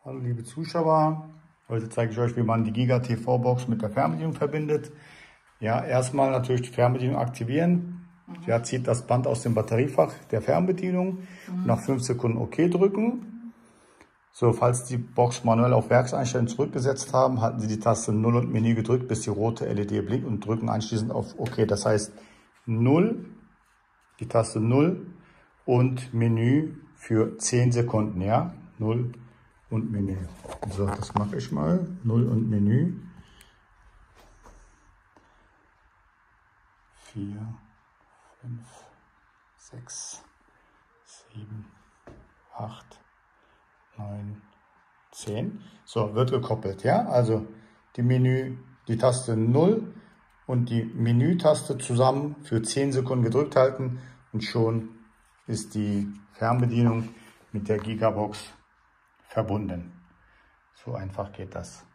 Hallo liebe Zuschauer, heute zeige ich euch, wie man die Giga TV Box mit der Fernbedienung verbindet. Ja, erstmal natürlich die Fernbedienung aktivieren. Ja, zieht das Band aus dem Batteriefach der Fernbedienung. Nach 5 Sekunden OK drücken. So, falls die Box manuell auf Werkseinstellungen zurückgesetzt haben, halten Sie die Taste 0 und Menü gedrückt, bis die rote LED blinkt und drücken anschließend auf OK. Das heißt 0, die Taste 0 und Menü für 10 Sekunden, ja, 0 und Menü. So, das mache ich mal. 0 und Menü. 4, 5, 6, 7, 8, 9, 10. So, wird gekoppelt, ja? Also die Taste 0 und die Menü-Taste zusammen für 10 Sekunden gedrückt halten und schon ist die Fernbedienung mit der Gigabox verbunden. So einfach geht das.